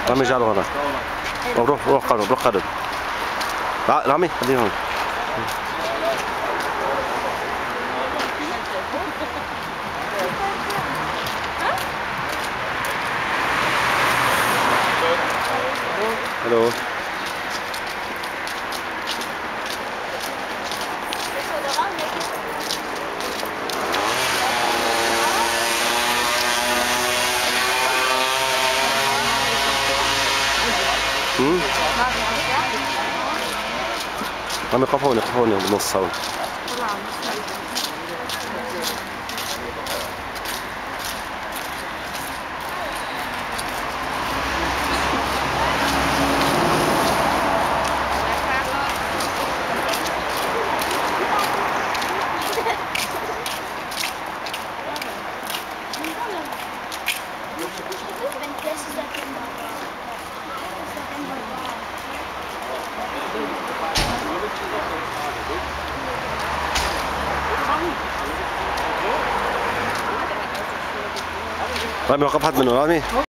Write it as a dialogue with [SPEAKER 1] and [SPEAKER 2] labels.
[SPEAKER 1] رامي جعله هنا. روح قرب روح قرب. رامي خليه هون. الو. رامي قف هون بالنص هون. رامي وقف حد منه رامي.